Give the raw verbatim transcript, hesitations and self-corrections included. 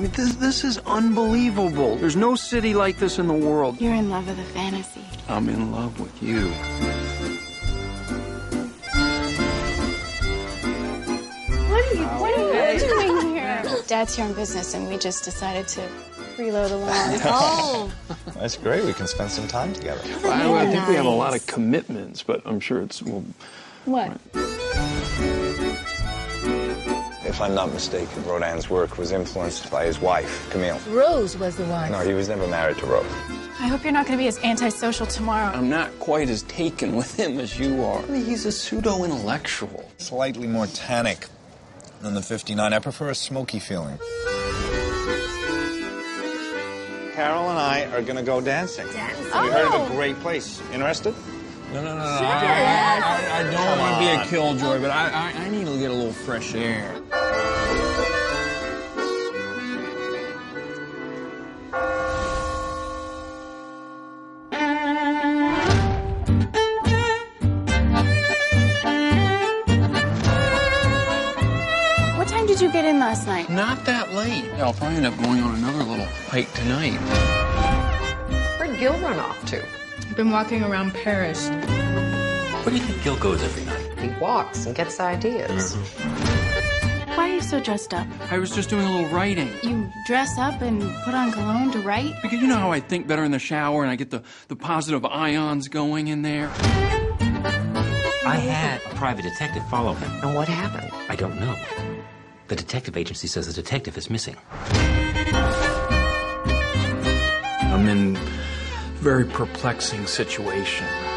I mean, this, this is unbelievable. There's no city like this in the world. You're in love with a fantasy. I'm in love with you. What are you, what are you doing here? Dad's here on business, and we just decided to reload the lawn. Oh. That's great. We can spend some time together. I, I think we have a lot of commitments, but I'm sure it's... Well, what? If I'm not mistaken, Rodin's work was influenced by his wife, Camille. Rose was the wife. No, he was never married to Rose. I hope you're not going to be as antisocial tomorrow. I'm not quite as taken with him as you are. I mean, he's a pseudo-intellectual. Slightly more tannic than the fifty-nine. I prefer a smoky feeling. Carol and I are going to go dancing. Dancing? We Oh. heard of a great place. Interested? No, no, no, no. I, I, I, I don't want to be a killjoy, but I, I, I need to get a little fresh air. What time did you get in last night? Not that late. I'll probably end up going on another little hike tonight. Where'd Gil run off to? I've been walking around Paris. Where do you think Gil goes every night? He walks and gets ideas. Why are you so dressed up? I was just doing a little writing. You dress up and put on cologne to write? Because you know how I think better in the shower and I get the, the positive ions going in there? I had a private detective follow him. And what happened? I don't know. The detective agency says the detective is missing. I'm in a very perplexing situation.